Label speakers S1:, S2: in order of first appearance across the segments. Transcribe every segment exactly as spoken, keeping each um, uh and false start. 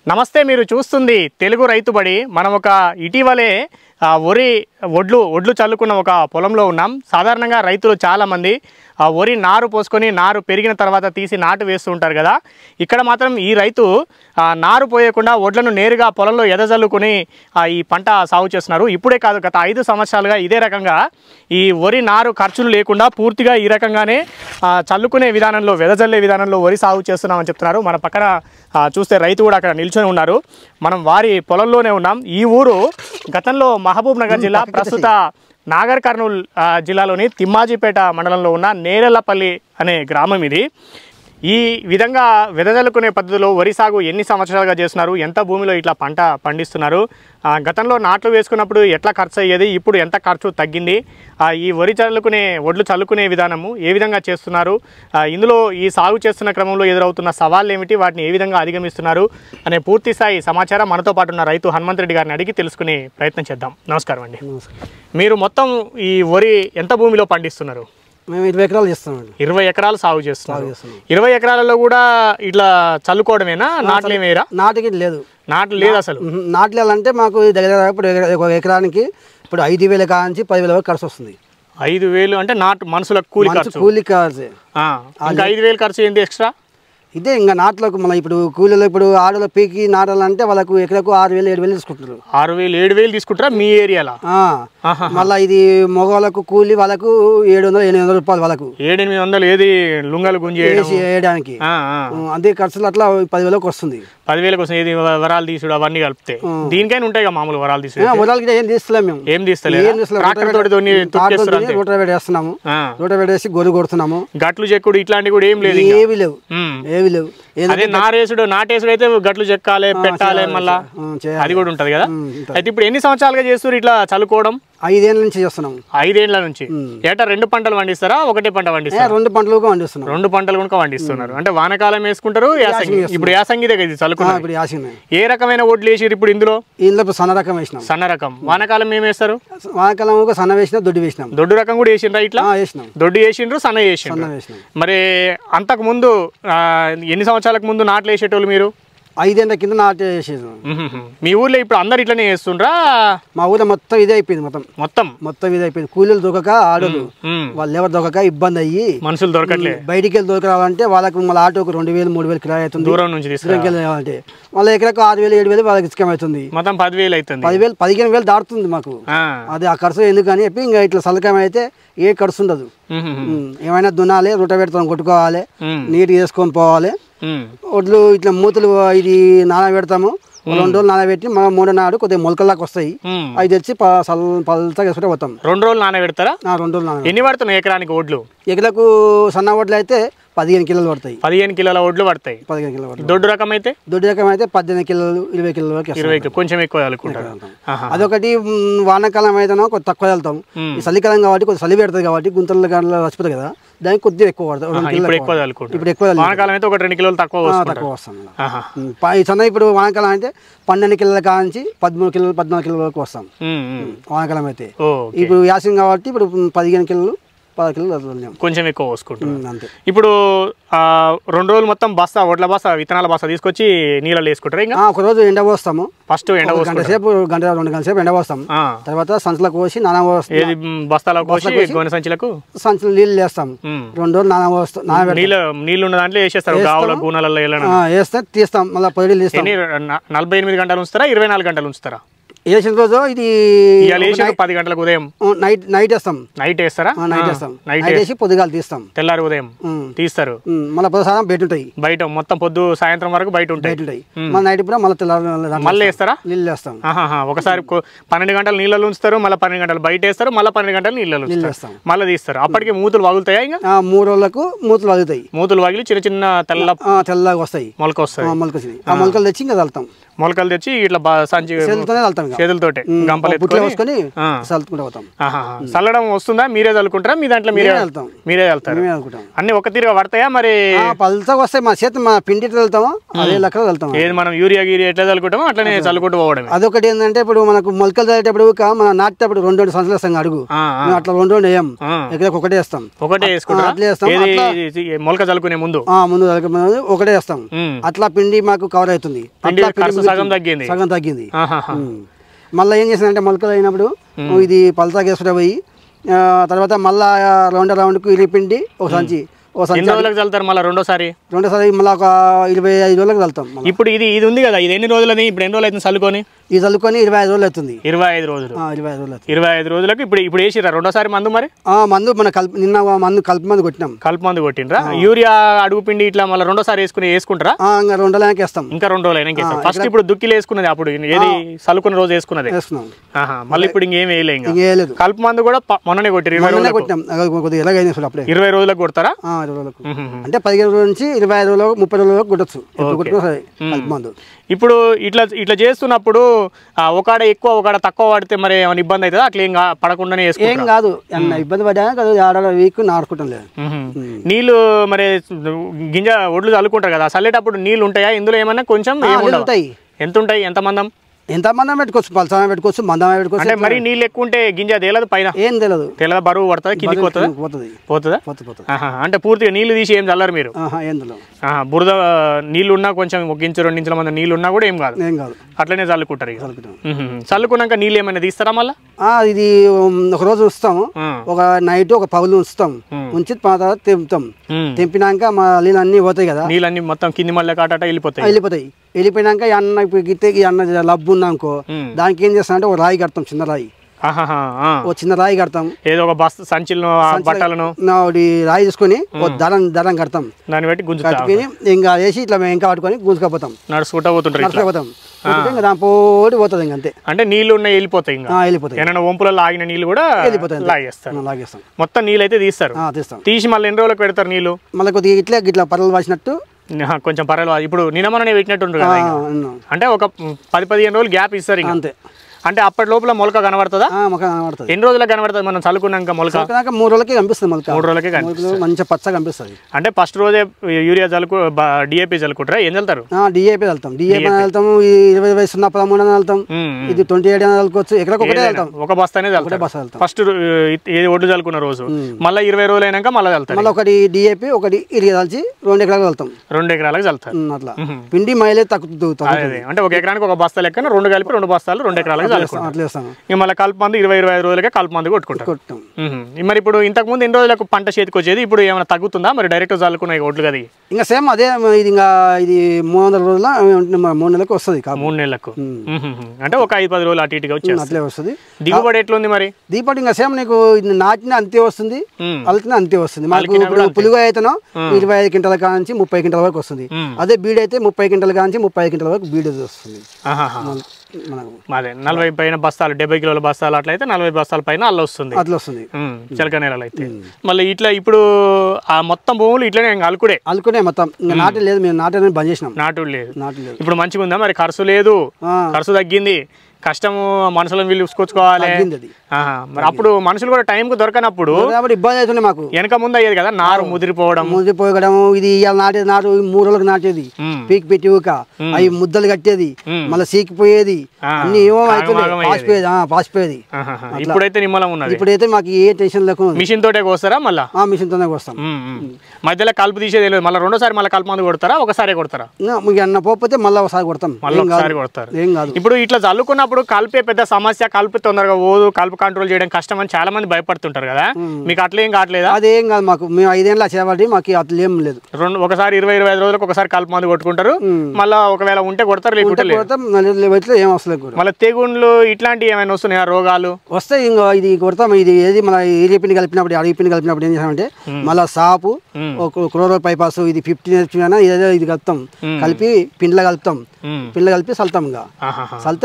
S1: నమస్తే, మీరు చూస్తుంది తెలుగు రైతు బడి. మనం ఒక ఇటీవలే వరి ఒడ్లు ఒడ్లు చల్లుకున్న ఒక పొలంలో ఉన్నాం. సాధారణంగా రైతులు చాలామంది వరి నారు పోసుకొని నారు పెరిగిన తర్వాత తీసి నాటు వేస్తూ ఉంటారు కదా. ఇక్కడ మాత్రం ఈ రైతు నారు పోయకుండా ఒడ్లను నేరుగా పొలంలో ఎదజల్లుకొని ఈ పంట సాగు చేస్తున్నారు. ఇప్పుడే కాదు, గత ఐదు సంవత్సరాలుగా ఇదే రకంగా ఈ వరి నారు ఖర్చులు లేకుండా పూర్తిగా ఈ రకంగానే చల్లుకునే విధానంలో వెదజల్లే విధానంలో వరి సాగు చేస్తున్నామని చెప్తున్నారు. మన పక్కన చూస్తే రైతు కూడా అక్కడ నిల్చొని ఉన్నారు. మనం వారి పొలంలోనే ఉన్నాం. ఈ ఊరు గతంలో మహబూబ్ నగర్ జిల్లా, ప్రస్తుత నాగర్ కర్నూల్ జిల్లాలోని తిమ్మాజీపేట మండలంలో ఉన్న నేరెళ్లపల్లి అనే గ్రామం ఇది. ఈ విధంగా వెదజల్లుకునే పద్ధతిలో వరి సాగు ఎన్ని సంవత్సరాలుగా చేస్తున్నారు, ఎంత భూమిలో ఇట్లా పంట పండిస్తున్నారు, గతంలో నాట్లు వేసుకున్నప్పుడు ఎట్లా ఖర్చు అయ్యేది, ఇప్పుడు ఎంత ఖర్చు తగ్గింది, ఈ వరి చల్లుకునే ఒడ్లు చల్లుకునే విధానము ఏ విధంగా చేస్తున్నారు, ఇందులో ఈ సాగు చేస్తున్న క్రమంలో ఎదురవుతున్న సవాళ్ళు ఏమిటి, వాటిని ఏ విధంగా అధిగమిస్తున్నారు అనే పూర్తి స్థాయి సమాచారం మనతో పాటు ఉన్న రైతు హనుమంత్ రెడ్డి గారిని అడిగి తెలుసుకునే ప్రయత్నం చేద్దాం. నమస్కారం అండి. మీరు మొత్తం ఈ వరి ఎంత భూమిలో పండిస్తున్నారు?
S2: మేము ఇరవై ఎకరాలు చేస్తామండి.
S1: ఇరవై ఎకరాలు సాగు చేస్తున్నాం. ఇరవై ఎకరాలలో కూడా ఇట్లా చల్లుకోవడమేనా, నాట్లు ఏమేరా?
S2: నాటుకి లేదు,
S1: నాట్లు లేదు అసలు.
S2: నాట్లేయాలంటే మాకు దగ్గర ఇప్పుడు ఎకరానికి ఇప్పుడు ఐదు వేల కాంచి పదివేల వరకు ఖర్చు వస్తుంది.
S1: ఐదు వేలు అంటే నాటు మనుషులకు కూలి ఖర్చు,
S2: కూలి ఖర్చు.
S1: ఇంకా ఐదు వేలు ఖర్చు ఏంటి ఎక్స్ట్రా?
S2: ఇదే ఇంకా నాట్లకు మళ్ళీ ఇప్పుడు కూలీలో ఇప్పుడు ఆడలో పీకి నాటాలంటే వాళ్ళకు ఎకరకు ఆరు వేలు ఏడు వేలు తీసుకుంటారు.
S1: ఆరు వేలు ఏడు వేలు తీసుకుంటారా మీ ఏరియాలో?
S2: మళ్ళీ ఇది మగవాళ్ళకు కూలి వాళ్ళకు ఏడు వందలు ఎనిమిది వందల రూపాయలు వాళ్ళకు.
S1: ఏడు ఎనిమిది వందలు ఏది లుంగలు గుంజి
S2: వేయడానికి అదే ఖర్చులు అట్లా పదివేలకు వస్తుంది.
S1: పదివేలకు వస్తుంది. ఏది వరాలు తీసుడు అవన్నీ కలిపితే దీనికైనా ఉంటాయి కదా మామూలు వరాలు తీసుడు.
S2: వరాలకి ఏం తీస్తలేము మేము,
S1: ఏం తీస్తలేదు.
S2: రోటవేట్ వేస్తున్నాము, రోటవేట్ వేసి గొర్రె కొడుతున్నాము.
S1: గట్లు చెక్కుడు ఇట్లాంటివి కూడా ఏం లేదు,
S2: ఏవి లేవు ఏవి లేవు.
S1: అదే నారేసుడు నాటేసుడు అయితే గట్లు చెక్కాలి పెట్టాలి, మళ్ళా అది కూడా ఉంటది కదా. అయితే ఇప్పుడు ఎన్ని సంవత్సరాలుగా చేస్తారు ఇట్లా చల్లుకోవడం?
S2: ఐదేళ్ల నుంచి చేస్తున్నాం.
S1: ఐదేళ్ల నుంచి. ఏటా రెండు పంటలు పండిస్తారా, ఒకటే పంట పండిస్తారా?
S2: రెండు పంటలు పండిస్తున్నాం.
S1: రెండు పంటలు కూడా పండిస్తున్నారు. అంటే వానకాలం వేసుకుంటారు, యాసంగి. ఇప్పుడు యాసంగి దగ్గర చల్లుకున్నారు. ఏ రకమైన ఓట్లు వేసారు ఇప్పుడు ఇందులో?
S2: ఇందులో సన్న రకం వేసినాం.
S1: సన్న రకం. వానకాలం ఏం వేస్తారు?
S2: వానకాలం సన్న వేసినా దొడ్డు వేసినాం.
S1: దొడ్డు రకం కూడా వేసిండ్రా? ఇట్లా వేసినాం. దొడ్డు వేసిండ్రు, సన్న వేసిండ్రు. మరి అంతకు ముందు ఎన్ని సంవత్సరాలకు ముందు నాట్లు వేసేటోళ్ళు మీరు?
S2: ఐదేళ్ల కింద నాటు వేసేది.
S1: మీ ఊర్లో ఇప్పుడు అందరు ఇట్లనే చేస్తుండ్రా?
S2: మా ఊర్లో మొత్తం ఇదే అయిపోయింది. మొత్తం మొత్తం మొత్తం ఇదే అయిపోయింది. కూలీలు దొరకక ఆడోళ్ళు వాళ్ళు ఎవరు దొరకక ఇబ్బంది అయ్యి
S1: మనుషులు దొరకట్లేదు.
S2: బయటికి వెళ్ళి దొరకాలంటే వాళ్ళకి మళ్ళీ ఆటోకి రెండు వేలు మూడు వేలు కిరాయి అవుతుంది.
S1: దూరం నుంచి
S2: తీసుకెళ్ళాలంటే మళ్ళీ ఎకరకు ఆరు వేలు ఏడు వేలు వాళ్ళకి ఇసుకం అవుతుంది.
S1: మొత్తం పదివేలు అవుతుంది.
S2: పదివేలు పదిహేను వేలు దాటుతుంది మాకు. అది ఆ ఖర్చు ఎందుకని చెప్పి ఇంకా ఇట్లా సలకం అయితే ఏ ఖర్చు ఉండదు. ఏమైనా దున్నాలి, రొట్టె కొట్టుకోవాలి, నీట్ చేసుకొని పోవాలి. ఒడ్లు ఇట్లా మూతలు ఇది నానబెడతాము. రెండు రోజులు నానబెట్టి మా మూడో నాడు కొద్దిగా మొలకల్లాగా వస్తాయి. అవి తెచ్చి పలచగా వేసుకుంటే పోతాం.
S1: రెండు రోజులు నానబెడతారా? రెండు రోజులు నాన. ఎన్ని పడుతున్నాయి ఎకరానికి ఓడ్లు?
S2: ఎకరకు సన్న ఓడ్లు అయితే పదిహేను కిలోలు పడతాయి.
S1: పదిహేను కిలోల ఒడ్లు పడతాయి.
S2: పదిహేను కిలోలు.
S1: దొడ్డు రకం అయితే
S2: దొడ్డు రకం అయితే పద్దెనిమిది కిలోలు ఇరవై కిలోల వరకు.
S1: ఇరవై కొంచెం ఎక్కువ చల్లుకుంటారు.
S2: అదొకటి. వానాకాలం అయితేనో కొద్ది తక్కువ చల్లుతాం. ఈ చలికాలం కాబట్టి కొద్దిగా చలి పెడుతుంది కాబట్టి గుంతల గంటలు వచ్చిపోతుంది కదా, దానికి కొద్దిగా ఎక్కువ పడుతుంది.
S1: ఇప్పుడు ఎక్కువ చల్లుకుంటాం.
S2: ఇప్పుడు ఎక్కువ
S1: వానాకాలం అయితే ఒక రెండు కిలోలు తక్కువ
S2: తక్కువ వస్తాం. సన్న ఇప్పుడు వానాకాలం అయితే పన్నెండు కిలోల కాంచి పదమూడు కిలోలు పద్నాలుగు కిలోల వరకు వస్తాం వానాకాలం అయితే. ఇప్పుడు యాసం కాబట్టి ఇప్పుడు పదిహేను కిలోలు పది కిలోలు
S1: కొంచెం ఎక్కువ పోసుకుంటాం అంతే. ఇప్పుడు రెండు రోజులు మొత్తం బస్తా ఒడ్ల బస్తా విత్తనాల బస్తా తీసుకొచ్చి నీళ్ళలో వేసుకుంటారు. ఇంకా
S2: ఒక రోజు ఎండ పోస్తాము.
S1: ఫస్ట్ ఎండ
S2: గంట సేపు గంట రెండు గంటల సేపు ఎండ పోస్తాం. తర్వాత సంచులకు పోసి నానా పోస్తాం.
S1: బస్తాలకు పోసి గోనె సంచులకు
S2: సంచులు నీళ్ళు వేస్తాం. రెండు రోజులు నానా పోస్తాం.
S1: నీళ్ళు నీళ్ళు ఉన్న దాంట్లో వేసేస్తారు. గావుల గూనెలలో
S2: వేస్తే తీస్తాం. మళ్ళీ పొయ్యి తీస్తాం.
S1: నలభై ఎనిమిది గంటలు ఉంచుతారా, ఇరవై నాలుగు గంటలు ఉంచుతారా?
S2: వేసిన రోజు ఇది
S1: పది గంటలకు ఉదయం
S2: నైట్ నైట్ వేస్తాం.
S1: నైట్ వేస్తారా?
S2: నైట్ వేస్తాం. నైట్ వేసి పొద్దుగాల తీస్తాం.
S1: తెల్లారి ఉదయం తీస్తారు.
S2: మళ్ళీ పొద్దుసారం బయట ఉంటాయి.
S1: బయట మొత్తం పొద్దు సాయంత్రం వరకు బయట ఉంటాయి.
S2: మళ్ళీ నైట్ కూడా మళ్ళీ తెల్లారి
S1: మళ్ళీ వేస్తారా?
S2: నీళ్ళు వేస్తాం.
S1: ఒకసారి పన్నెండు గంటలు నీళ్ళలో ఉంచుతారు, మళ్ళీ పన్నెండు గంటలు బయట వేస్తారు, మళ్ళీ పన్నెండు గంటలు నీళ్ళలో వేస్తాం, మళ్ళీ తీస్తారు. అప్పటికి మూతులు వగులుతాయా? ఇంకా
S2: మూడు రోజులకు మూతులు వగులుతాయి.
S1: మూతులు వగిలి చిన్న చిన్న తెల్ల
S2: తెల్లగా వస్తాయి.
S1: మొలక వస్తాయి.
S2: మొలక ఆ మొలకలు తెచ్చి ఇంకా చల్లుతాం.
S1: మొలకలు తెచ్చి ఇట్లా సంచి
S2: వెళ్తాం.
S1: చేతులతోటే గంపలు
S2: వేసుకొని చల్లుకుంటూ పోతాం.
S1: చల్లడం వస్తుందా, మీరే చల్లుకుంటారా? మీ దాంట్లో మీరే వెళ్తాం, మీరే వెళ్తారు. అన్ని ఒక తీరుగా పడతాయా? మరి
S2: పలుచగా వస్తాయి, మా చేతి మా పిండి వెళ్తాము అదే లెక్క వెళ్తాం.
S1: ఏది మనం యూరియా గీరియా ఎట్లా చల్లుకుంటామో అట్లనే చల్లుకుంటూ పోవడం.
S2: అదొకటి ఏంటంటే ఇప్పుడు మనకు మొలకలు చల్లేటప్పుడు మనం నాటేటప్పుడు రెండు రెండు సంవత్సరాలు వేస్తాం అడుగు, అట్లా రెండు రెండు వేయం, ఎక్కడ ఒకటే వేస్తాం.
S1: ఒకటే వేసుకుంటాం, మొలక చల్లుకునే ముందు
S2: ముందు ఒకటే వేస్తాం. అట్లా పిండి మాకు కవర్ అవుతుంది,
S1: సగం తగ్గింది
S2: సగం తగ్గింది. మళ్ళీ ఏం చేసిందంటే మొలకలు అయినప్పుడు ఇది పలసాగా వేసుకుంటే పోయి తర్వాత మళ్ళా రౌండ్ రౌండ్కు ఇరి పిండి ఒక సంచి
S1: ఎన్ని రోజులకు చల్లుతారు మళ్ళీ రెండోసారి?
S2: రెండోసారి మళ్ళీ ఒక ఇరవై ఐదు రోజులకు చల్లుతాం.
S1: ఇప్పుడు ఇది ఇది ఉంది కదా, ఇది ఎన్ని రోజులని? ఇప్పుడు ఎన్ని రోజులు అవుతుంది చల్లుకొని?
S2: ఇది చల్లుకొని ఇరవై ఐదు రోజులు అవుతుంది.
S1: ఇరవై ఐదు రోజులు
S2: ఇరవై ఐదు రోజులు
S1: ఇరవై ఐదు రోజులకు ఇప్పుడు ఇప్పుడు వేసిరా రెండోసారి మందు? మరి
S2: మందు మన కల్ప నిన్న మందు కలుపు మందు కొట్టినాం.
S1: కలుపు మందు కొట్టినరా? యూరియా అడుగు పిండి ఇట్లా మళ్ళీ రెండోసారి వేసుకుని వేసుకుంటారా?
S2: ఇంకా రెండు రోజులకి వేస్తాం.
S1: ఇంకా రెండు రోజులు అయినా ఫస్ట్ ఇప్పుడు దుక్కిలు వేసుకున్నది, అప్పుడు ఏది చల్లుకున్న రోజు వేసుకున్నది
S2: వేసుకున్నాం.
S1: మళ్ళీ ఇప్పుడు ఇంకేం వేయలేదు. కలుపు మందు కూడా మొన్ననే కొట్టారు,
S2: కొట్టినాం. అప్పుడే
S1: ఇరవై రోజులకు కొడతారా?
S2: ఇరవై రోజులకు అంటే పదిహేను రోజుల నుంచి ఇరవై ఐదు రోజులు ముప్పై రోజులకు కొట్టచ్చు. కలుపు మందు
S1: ఇప్పుడు ఇట్లా ఇట్లా చేస్తున్నప్పుడు ఒకడ ఎక్కువ ఒకడ తక్కువ పడితే మరి ఏమైనా ఇబ్బంది అవుతుందా? అట్లా ఏం పడకుండానే
S2: ఏం కాదు, ఇబ్బంది పడ్డా ఆడ వీక్ నాడుకుంటాం లేదు.
S1: నీళ్లు మరి గింజ ఒడ్లు చల్లుకుంటారు కదా, చల్లేటప్పుడు నీళ్లు ఉంటాయా ఇందులో? ఏమన్నా కొంచెం
S2: ఉంటాయి.
S1: ఎంత ఉంటాయి? ఎంత మందం?
S2: ఎంత మందం పెట్టుకోవచ్చు, పలసన పెట్టుకోవచ్చు, మందం పెట్టుకోవచ్చు.
S1: అంటే మరి నీళ్ళు ఎక్కువ ఉంటే గింజ తేలదు, పైన
S2: ఏం తెలియదు,
S1: తెలదు, బరువు పడుతుంది, కిందికి పోతుంది,
S2: పోతుంది
S1: పోతుందా?
S2: పోతుంది.
S1: అంటే పూర్తిగా నీళ్లు తీసి ఏం చల్లరు మీరు?
S2: ఏం తెలియదు.
S1: బురద నీళ్లు ఉన్నా కొంచెం ఒక ఇంచు రెండు ఇంచుల మంది నీళ్లు ఉన్నా కూడా ఏం కాదు,
S2: ఏం కాదు,
S1: అట్లనే చల్లుకుంటారు. చల్లుకున్నాక నీళ్ళు ఏమైనా తీస్తారా మళ్ళీ?
S2: ఇది ఒక రోజు ఉంచుతాము, ఒక నైట్ ఒక పగులు ఉంచుతాం, ఉంచి తర్వాత తెంపుతాం. తెంపినాక మా నీళ్ళు అన్ని పోతాయి కదా,
S1: నీళ్ళు అన్ని మొత్తం కింది మళ్ళీ కాట వెళ్ళిపోతాయి.
S2: వెళ్ళిపోతాయి వెళ్ళిపోయినాక అన్న గిట్టే అన్న లబ్బు ఉన్నాకో దానికి ఏం చేస్తాం అంటే ఒక రాయి కడతాం, చిన్న రాయి, ఓ చిన్న రాయి కడతాం.
S1: ఏదో ఒక బస్తా సంచిలను బట్టలను
S2: రాయి తీసుకొని దరం దరం కడతాం,
S1: దాన్ని బట్టి గుంజు
S2: కట్టుకుని ఇంకా వేసి ఇట్లా ఇంకా పట్టుకొని గుంజుకపోతాం,
S1: నడుచుకుంటా పోతుంటారు,
S2: నడుచుకోపోతాం. ఇంకా దాని పోటీ పోతుంది ఇంకా అంతే.
S1: అంటే నీళ్లు ఉన్నాయి వెళ్ళిపోతాయి, ఇంకా వెళ్ళిపోతాయి. ఏమైనా వంపులలో ఆగిన నీళ్లు కూడా వెళ్ళిపోతాయి, లాగేస్తారు. లాగేస్తాం మొత్తం నీళ్ళు అయితే తీస్తారు. తీస్తాం. తీసి మళ్ళీ ఎన్ని రోజులకు పెడతారు నీళ్లు?
S2: మళ్ళీ కొద్దిగా ఇట్లా ఇట్లా పర్రలు వాసినట్టు
S1: కొంచెం పర్వాలేదు. ఇప్పుడు నినమనే పెట్టినట్టు కదా, అంటే ఒక పది పదిహేను రోజులు గ్యాప్ ఇస్తారు అంతే. అంటే అప్పటి లోపల మొలక కనబడుతుందా? ఎన్ని రోజులకు కనబడుతుంది మనం చల్లుకున్నాక? మొలక
S2: మూడు రోజులకి కనిపిస్తుంది, మొలక
S1: మూడు రోజులకే కనిపిస్తుంది,
S2: మంచిగా పచ్చగా కనిపిస్తుంది.
S1: అంటే ఫస్ట్ రోజే యూరియా చల్లుకు డిఏపి చల్లుకుంటారా? ఏం చల్లుతారు?
S2: డిఏపి వెళ్తాం, డిఏపి వెళ్తాము. ఇరవై ఇరవై సున్నా పదమూడు అని వెళ్తాం, ఇది ట్వంటీ ఎయిట్ అని చల్లుకోవచ్చు. ఎక్కడికి ఒకటే వెళ్తాం,
S1: ఒక బస్తానే చల్లుతాం. ఫస్ట్ ఒడ్డు చల్లుకున్న రోజు మళ్ళీ ఇరవై రోజులు అయినాక మళ్ళీ చల్లుతాం.
S2: మళ్ళీ ఒకటి డిఏపి ఒకటి ఇరిగా చల్చి రెండు ఎకరాలకు వెళ్తాం,
S1: రెండు ఎకరాలకు చల్లుతాం.
S2: అట్లా పిండి మైలేజ్ తగ్గుతుంది.
S1: అంటే ఒక ఎకరానికి ఒక బస్తా లెక్కన రెండు కలిపి రెండు బస్తాలు రెండు ఎకరాలకు చల్లుకుంటాం. మళ్ళీ కలుపు మందు ఇరవై ఇరవై ఐదు రోజులకే కలుపు మందు కొట్టుకుంటాం. మరి ఇప్పుడు ఇంతకు ముందు ఎన్ని రోజులకు పంట చేతికి వచ్చేది, ఇప్పుడు ఏమైనా తగ్గుతుందా? మరి డైరెక్ట్ చల్లుకున్నాయి ఒడ్లు కదా,
S2: ఇంకా సేమ్ అదే. ఇది ఇంకా ఇది మూడు వందల రోజుల మూడు నెలలకు వస్తుంది,
S1: మూడు నెలలకు. అంటే ఒక ఐదు పది రోజులు అటు ఇటుగా వచ్చేది,
S2: అట్లే వస్తుంది.
S1: దిగుబడి ఎట్లుంది మరి?
S2: దిగుబడి ఇంకా సేమ్ నీకు నాటిన అంతే వస్తుంది, అల్కిన అంతే వస్తుంది. మనకు పులుగు అయితేనో ఇరవై ఐదు క్వింటాల కాంచి ముప్పై క్వింటాల వరకు వస్తుంది. అదే బీడ్ అయితే ముప్పై క్వింటాల కాంచి ముప్పై ఐదు క్వింటాల వరకు బీడ్ వస్తుంది.
S1: అదే నలభై పైన బస్తాలు, డెబ్బై కిలోల బస్తాలు అట్లా అయితే నలభై బస్తాల పైన అల్ల వస్తుంది,
S2: అట్లా వస్తుంది
S1: చిలక నేలలు అయితే. మళ్ళీ ఇట్లా ఇప్పుడు ఆ మొత్తం భూములు ఇట్లనే అలుకుడే
S2: అలుకునే మొత్తం నాటు లేదు, మేము నాటు బంద్ చేసినాం.
S1: నాటు లేదు, నాటు లేదు. ఇప్పుడు మంచిగా ఉందా మరి? ఖర్చు లేదు, ఖర్చు తగ్గింది, కష్టము మనుషులను వీళ్ళు చూసుకోవాలి. మరి అప్పుడు మనుషులు కూడా టైంకు దొరకనప్పుడు
S2: ఇబ్బంది అవుతుంది మాకు.
S1: వెనక ముందు అయ్యేది కదా, నారు ముదిరిపోవడం
S2: ముదిరిపోయడం. ఇది ఇవాళ నాటేది నాటు మూడు రోజులకు నాటేది, పీక్ పెట్టి ఊక అవి ముద్దలు కట్టేది, మళ్ళీ సీకిపోయేది, అన్ని ఏమో పాసిపోయేది పాసిపోయేది.
S1: ఇప్పుడైతే నిమ్మలం ఉన్నది.
S2: ఇప్పుడైతే మాకు ఏ టెన్షన్ లేకుండా
S1: మిషన్ తోటే కోస్తారా? మళ్ళీ
S2: మిషన్ తోనే కోస్తాం.
S1: మధ్యలో కలుపు తీసేది లేదు. మళ్ళీ రెండోసారి మళ్ళీ కలుపు మందు కొడతారా? ఒకసారి కొడతారా?
S2: అన్న పోతే మళ్ళీ ఒకసారి కొడతాం,
S1: మళ్ళీ ఒకసారి కొడతారు.
S2: ఏం కాదు.
S1: ఇప్పుడు ఇట్లా చల్లుకున్నప్పుడు కలిపే పెద్ద సమస్య, కలుపు తొందరగా పోదు, కలుపు కంట్రోల్ చేయడం కష్టం అని చాలా మంది భయపడుతుంటారు కదా, మీకు అట్లా ఏం కావట్లేదా?
S2: అదేం కాదు మాకు, మేము ఐదేళ్ళ చేపట్టి మాకు అట్లా ఏం లేదు.
S1: రెండు ఒకసారి ఇరవై ఇరవై ఐదు రోజులకు ఒకసారి కలుపు మందు కొట్టుకుంటారు, మళ్ళీ ఒకవేళ ఉంటే కొడతారు, లేకుంటే
S2: ఏం వస్తలేదు.
S1: మళ్ళీ తెగుండ్లు ఇట్లాంటివి ఏమైనా వస్తున్నాయా? రోగాలు
S2: వస్తాయి. ఇంకా ఇది కొడతాం. ఇది ఏది మన ఏరియా పిండి కలిపినప్పుడు అడవి పిండి కలిపినప్పుడు ఏం చేస్తామంటే మళ్ళీ సాపు క్లోరో పైపాస్ ఇది ఫిఫ్టీన్ హెచ్పి ఇదే ఇది కలుపుతాం, కలిపి పిండ్ల కలుపుతాం, పిండ్ల కలిపి చల్లుతాం. ఇంకా చల్లితే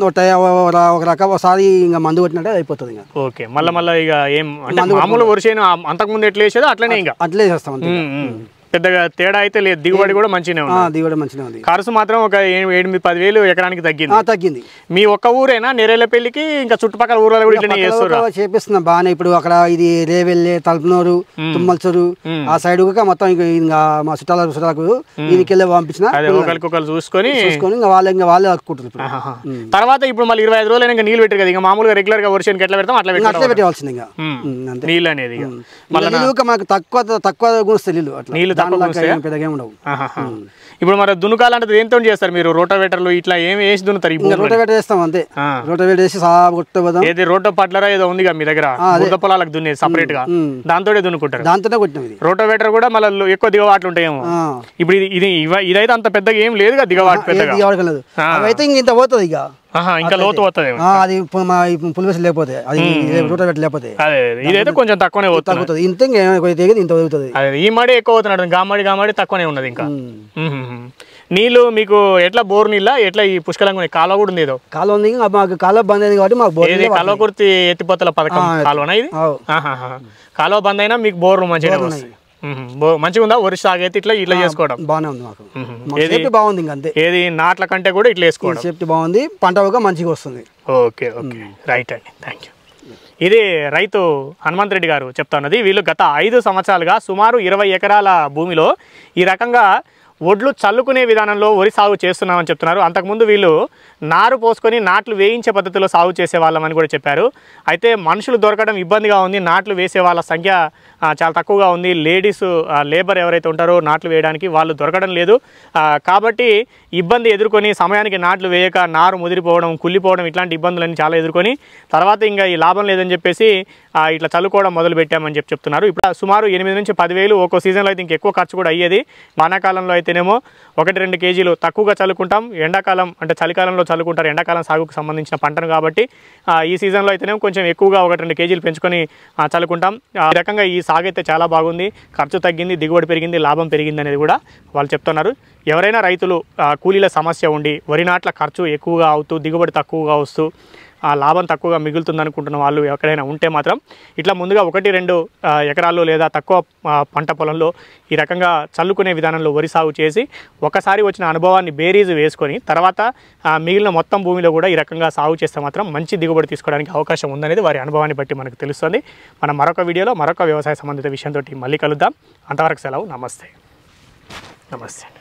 S2: ఒక రకం ఒకసారి ఇంకా మందు కొట్టినట్టే అయిపోతుంది. ఇంకా ఓకే.
S1: మళ్ళీ మళ్ళీ ఇక ఏం మామూలు వరిసేను అంతకు ముందు ఎట్లా వేసేదో అట్లనే ఇంకా
S2: అట్లే చేస్తాం.
S1: పెద్దగా తేడా అయితే లేదు, దిగుబడి కూడా మంచిగానే ఉంది.
S2: దిగుబడి మంచిగా ఉంది.
S1: ఖర్చు మాత్రం ఒక ఎనిమిది పదివేలు ఎకరానికి తగ్గింది.
S2: తగ్గింది.
S1: మీ ఒక్క ఊరేనా నేరేళ్లపల్లికి ఇంకా చుట్టుపక్కల ఊర్లలో కూడా ఇట్లా చేస్తున్నారు?
S2: చేపిస్తున్నాం బాగానే. ఇప్పుడు అక్కడ ఇది రేవెల్లి, తలుపునూరు, తుమ్మల్చూరు ఆ సైడ్ మొత్తం ఇంకా మా చుట్టాల చుట్టాలకు ఈయనకెళ్ళి పంపించిన
S1: ఒకరికొకరు చూసుకొని
S2: చూసుకొని ఇంకా వాళ్ళు ఇంకా వాళ్ళే అక్కుంటారు.
S1: తర్వాత ఇప్పుడు మళ్ళీ ఇరవై ఐదు రోజులు ఇంకా నీళ్ళు పెట్టారు కదా, ఇంకా మామూలుగా రెగ్యులర్ గా వర్షానికి ఎట్లా పెడతాం అట్లా
S2: అట్లా పెట్టవలసింది. ఇంకా
S1: నీళ్ళు అనేది
S2: మాకు తక్కువ తక్కువ గుణిస్తే నీళ్ళు అట్లా
S1: నీళ్ళు
S2: పెద్దగా ఉండవు.
S1: ఇప్పుడు మరి దున్నుకాలంటే దేంతో చేస్తారు మీరు? రోటోవేటర్లు ఇట్లా ఏమి వేసి దున్నుతారు?
S2: రోటోవేటర్ వేస్తాం అంతే. రోటోవేటర్ వేసి
S1: ఏది రోటో పట్లరా ఏదో ఉంది మీ దగ్గర బురద పొలాలకు దున్నేది సపరేట్ గా, దాంతో దున్నుకుంటారు?
S2: దాంతోనే కొట్టినాం.
S1: రోటోవేటర్ కూడా మళ్ళీ ఎక్కువ దిగవాట్లు ఉంటాయేమో. ఇప్పుడు ఇది ఇదైతే అంత పెద్దగా ఏం లేదు కదా దిగవాటు, పెద్దగా
S2: లేదు. అయితే ఇంత పోతుంది ఇక
S1: ఇంకా లోతు పోతుంది
S2: అది పులివేసి లేకపోతే, అది రోటోవేటర్ లేకపోతే.
S1: ఇదైతే కొంచెం తక్కువనే తగ్గుతుంది.
S2: ఇంత ఇంత అవుతుంది.
S1: ఈ మడి ఎక్కువ అవుతున్నాడు, గామడి గామడి తక్కువనే ఉన్నది. ఇంకా నీళ్ళు మీకు ఎట్లా బోర్ నీళ్ళ ఎట్లా? ఈ పుష్కలంగా కాలువ కూడా ఉంది, ఏదో
S2: కాలువ ఉంది. మాకు కాలువ బంద్ అయింది కాబట్టి మాకు బోర్.
S1: కాలువ కుర్తి ఎత్తిపోతల పథకం కాలువనా ఇది? కాలువ బంద్ అయినా మీకు బోర్ మంచిగా వస్తాయి. మంచిగా ఉందా? వరి సాగు అయితే ఇట్లా ఇట్లా చేసుకోవడం
S2: బాగానే ఉంది మాకు. సేఫ్టీ బాగుంది. ఇంకా అంతే.
S1: ఏది నాట్ల కంటే కూడా ఇట్లా వేసుకోవడం
S2: సేఫ్టీ బాగుంది. పంట కూడా మంచిగా వస్తుంది.
S1: ఓకే ఓకే రైట్ అండి, థ్యాంక్ యూ. ఇది రైతు హనుమంత్ రెడ్డి గారు చెప్తున్నది. వీళ్ళు గత ఐదు సంవత్సరాలుగా సుమారు ఇరవై ఎకరాల భూమిలో ఈ రకంగా ఒడ్లు చల్లుకునే విధానంలో వరి సాగు చేస్తున్నామని చెప్తున్నారు. అంతకుముందు వీళ్ళు నారు పోసుకొని నాట్లు వేయించే పద్ధతిలో సాగు చేసే వాళ్ళమని కూడా చెప్పారు. అయితే మనుషులు దొరకడం ఇబ్బందిగా ఉంది, నాట్లు వేసే వాళ్ళ సంఖ్య చాలా తక్కువగా ఉంది. లేడీస్ లేబర్ ఎవరైతే ఉంటారో నాట్లు వేయడానికి వాళ్ళు దొరకడం లేదు. కాబట్టి ఇబ్బంది ఎదుర్కొని సమయానికి నాట్లు వేయక నారు ముదిరిపోవడం, కుళ్ళిపోవడం ఇట్లాంటి ఇబ్బందులన్నీ చాలా ఎదుర్కొని తర్వాత ఇంకా ఈ లాభం లేదని చెప్పేసి ఇట్లా చల్లుకోవడం మొదలు పెట్టామని చెప్పి చెప్తున్నారు. ఇప్పుడు సుమారు ఎనిమిది నుంచి పదివేలు ఒక్కో సీజన్లో అయితే ఇంకెక్కువ ఖర్చు కూడా అయ్యేది. వానాకాలంలో అయితేనేమో ఒకటి రెండు కేజీలు తక్కువగా చల్లుకుంటాం, ఎండాకాలం అంటే చలికాలంలో చల్లుకుంటారు, ఎండాకాలం సాగుకు సంబంధించిన పంటను కాబట్టి ఈ సీజన్లో అయితేనేమో కొంచెం ఎక్కువగా ఒకటి రెండు కేజీలు పెంచుకొని చల్లుకుంటాం. ఈ రకంగా ఈ సాగు అయితే చాలా బాగుంది, ఖర్చు తగ్గింది, దిగుబడి పెరిగింది, లాభం పెరిగింది అనేది కూడా వాళ్ళు చెప్తున్నారు. ఎవరైనా రైతులు కూలీల సమస్య ఉండి వరి నాట్ల ఖర్చు ఎక్కువగా అవుతూ దిగుబడి తక్కువగా వస్తూ ఆ లాభం తక్కువగా మిగులుతుంది అనుకుంటున్న వాళ్ళు ఎక్కడైనా ఉంటే మాత్రం ఇట్లా ముందుగా ఒకటి రెండు ఎకరాల్లో లేదా తక్కువ పంట పొలంలో ఈ రకంగా చల్లుకునే విధానంలో వరి సాగు చేసి ఒకసారి వచ్చిన అనుభవాన్ని బేరీజు వేసుకొని తర్వాత మిగిలిన మొత్తం భూమిలో కూడా ఈ రకంగా సాగు చేస్తే మాత్రం మంచి దిగుబడి తీసుకోవడానికి అవకాశం ఉందనేది వారి అనుభవాన్ని బట్టి మనకు తెలుస్తుంది. మనం మరొక వీడియోలో మరొక వ్యవసాయ సంబంధిత విషయంతో మళ్ళీ కలుద్దాం. అంతవరకు సెలవు. నమస్తే. నమస్తే.